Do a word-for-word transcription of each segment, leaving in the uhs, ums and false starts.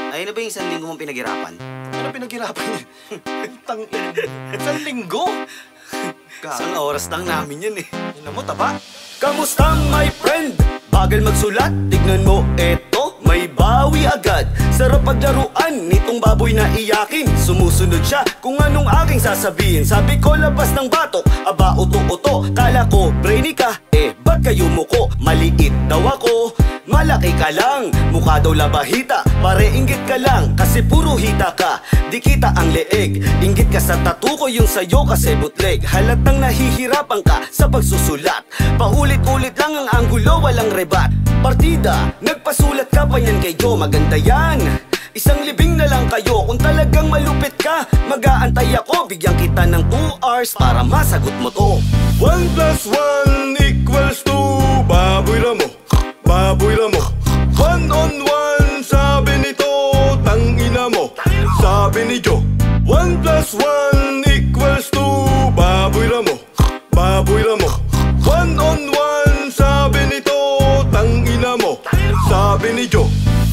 Ayun na ba yung isang linggo mong pinaghirapan? Ano pinaghirapan niya? Tang isang linggo? Isang oras lang namin yun eh. Ina mo, taba? Kamusta my friend? Bagal magsulat, tignan mo eto, may bawi agad. Sarap paglaruan nitong baboy na iyakin. Sumusunod siya kung anong aking sasabihin. Sabi ko labas ng batok, aba uto-uto. Kala ko brainy ka, eh ba't kayo muko? Maliit daw ako, malaki ka lang. Mukha daw labahita, pare inggit ka lang. Kasi puro hita ka, di kita ang leeg. Inggit ka sa tattoo ko, yung sayo kasi bootleg. Halatang nahihirapan ka sa pagsusulat. Paulit-ulit lang ang anggulo, walang rebat. Partida, nagpasulat ka pa yan kay Joe. Maganda yan, isang libing na lang kayo. Kung talagang malupit ka, mag-aantay ako. Bigyan kita ng two hours para masagot mo to. One plus one equals two. Baboy ramo, baboy ramo. One on one, sabi nito, tangina mo. Sabi ni Joe. One plus one equals two. Baboy ramo, baboy ramo. One on one, sabi nito, tangina mo. Sabi ni Joe.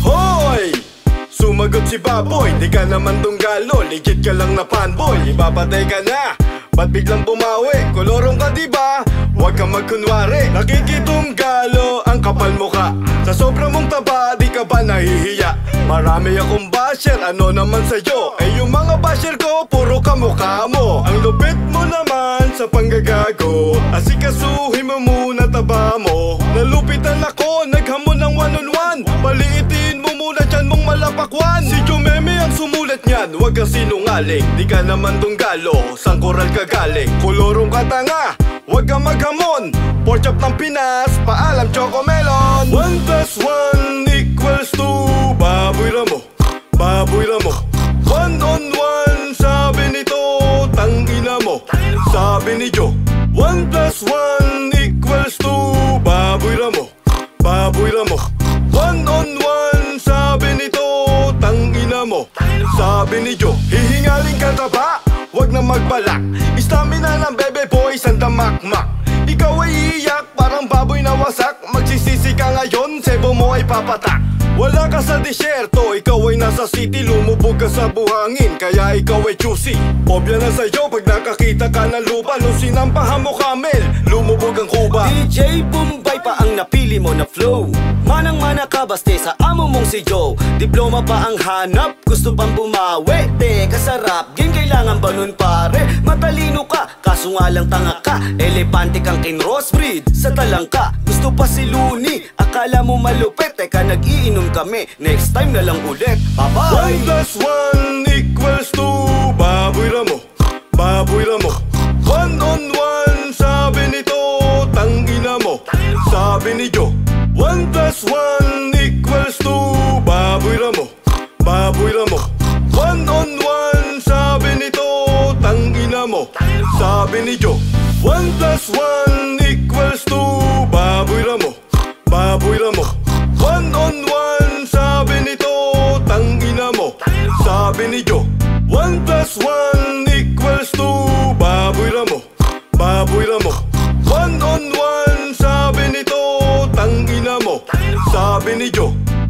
Hoy! Sumagot si Baboy, di ka naman tunggalo. Legit ka lang na fanboy, ibapatay ka na. Ba't biglang bumawi? Kolorong ka diba? Huwag kang magkunwari. Nakikitunggalo ang kapal mo ka. Sa sobrang mong taba, di ka ba nahihiya? Marami akong basher, ano naman sa'yo? Eh yung mga basher ko, puro kamukha mo. Ang lupit mo naman sa panggagago. Asikasuhin mo muna taba mo. Nalupitan ako, naghamon ng one on one. Paliitin mo muna dyan mong malapakwan. Si Jomeme ang sumulat niyan, huwag kang sinungaling. Di ka naman tunggalo, sang koral ka galing. Kolorong ka tanga, huwag kang maghamon. Pork chop ng Pinas, paalam Chocomelon. One plus one equals two. Baboy ramo, baboy ramo. One on one, sabi nito, tangina mo. Sabi ni Joe. One plus one equals two. Baboy ramo, baboy ramo. One on one, sabi nito, tangina mo. Sabi ni Joe. Hihingaling ka taba, wag na magbalak. Istamina ng bebe boy, sandamakmak. Ikaw ay iiyak, parang baboy na wasak. Magsisisi ka ngayon, sebo mo ay papatak. Wala ka sa disyerto, ikaw ay nasa city. Lumubog ka sa buhangin, kaya ikaw ay juicy. Pobya na sa'yo pag nakakita ka ng lupa. Nung sinampahan mo kamel, lumubog ang kuba. D J Bombay pa ang napili mo na flow. Manang-mana ka baste sa amo mong si Joe. Diploma pa ang hanap, gusto pang bumawi. Teka sarap, game kailangan ba nun pare? Matalino ka, kaso nga lang tanga ka. Elepante kang kin-crossbreed sa talangka. Gusto pa si Looney, akala mo malupit. Teka nag-iinom kami, next time na lang ulit. Bye-bye! One plus one equals two. Baboy ramo, baboy ramo. One on one, sabi nito, tangina mo. Sabi ni Joe. One plus one equals two. Baboy ramo, baboy ramo. One on one, sabi nito, tangina mo. Sabi ni Joe. One plus one equals two. Baboy ramo, baboy ramo. One on one, sabi nito, tangina mo. Sabi ni Joe. One plus one equals two. Baboy ramo, baboy ramo. One on one, sabi nito, tangina mo. Sabi ni Joe.